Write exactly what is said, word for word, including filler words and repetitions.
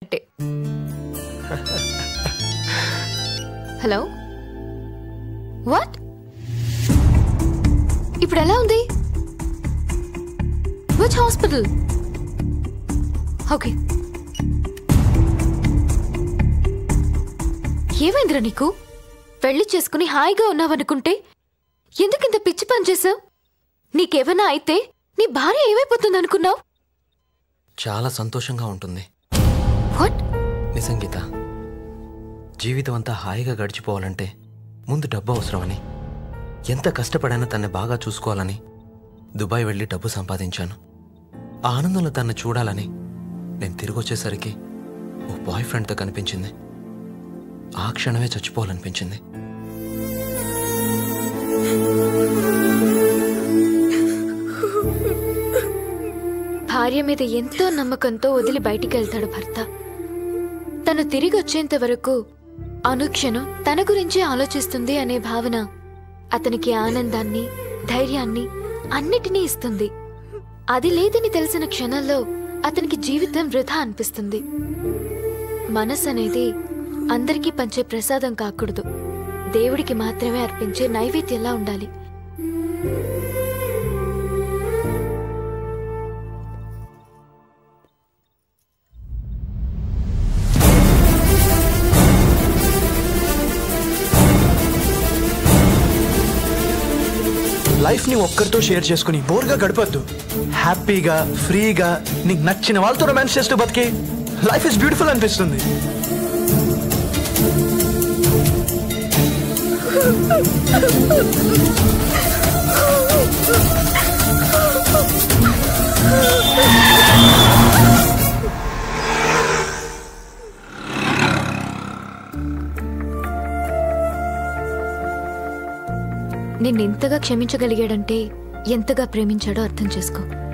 hello what ఇప్పుడు ఎలా ఉంది విచ్ హాస్పిటల్ ఓకే ఏమైందిరా నీకు పెళ్లి చేసుకుని హాయిగా ఉన్నావనుకుంటే ఎందుకింత పిచ్చి పని చేసావు నీకేమైనా అయితే నీ భార్య ఏమైపోతుంది అనుకున్నావు చాలా సంతోషంగా ఉంటుంది వాట్ నిజం గీత జీవితం అంతా హాయిగా గడిచిపోవాలంటే ముందు డబ్బు అవసరమని ఎంత కష్టపడైనా తన్ని బాగా చూసుకోవాలని దుబాయ్ వెళ్ళి డబ్బు సంపాదించాను ఆ ఆనందంలో తన్ని చూడాలని నేను తిరిగి వచ్చేసరికి ఓ బాయ్ ఫ్రెండ్తో కనిపించింది ఆ క్షణమే చచ్చిపోవాలనిపించింది భార్య మీద ఎంతో నమ్మకంతో వదిలి బయటికి వెళ్తాడు భర్త తను తిరిగి వచ్చేంత వరకు అనుక్షణం తన గురించి ఆలోచిస్తుంది అనే భావన అతనికి ఆనందాన్ని ధైర్యాన్ని అన్నిటినీ ఇస్తుంది అది లేదని తెలిసిన క్షణంలో అతనికి జీవితం వృధా అనిపిస్తుంది మనసు అనేది అందరికీ పంచే ప్రసాదం కాకూడదు దేవుడికి మాత్రమే అర్పించే నైవేద్యంలా ఉండాలి లైఫ్ ని ఒక్కరితో షేర్ చేసుకుని బోర్గా గడపద్దు హ్యాపీగా ఫ్రీగా నీకు నచ్చిన వాళ్ళతో రొమాన్స్ చేస్తూ బతికి లైఫ్ ఇస్ బ్యూటిఫుల్ అనిపిస్తుంది నిన్నెంతగా క్షమించగలిగాడంటే ఎంతగా ప్రేమించాడో అర్థం చేసుకో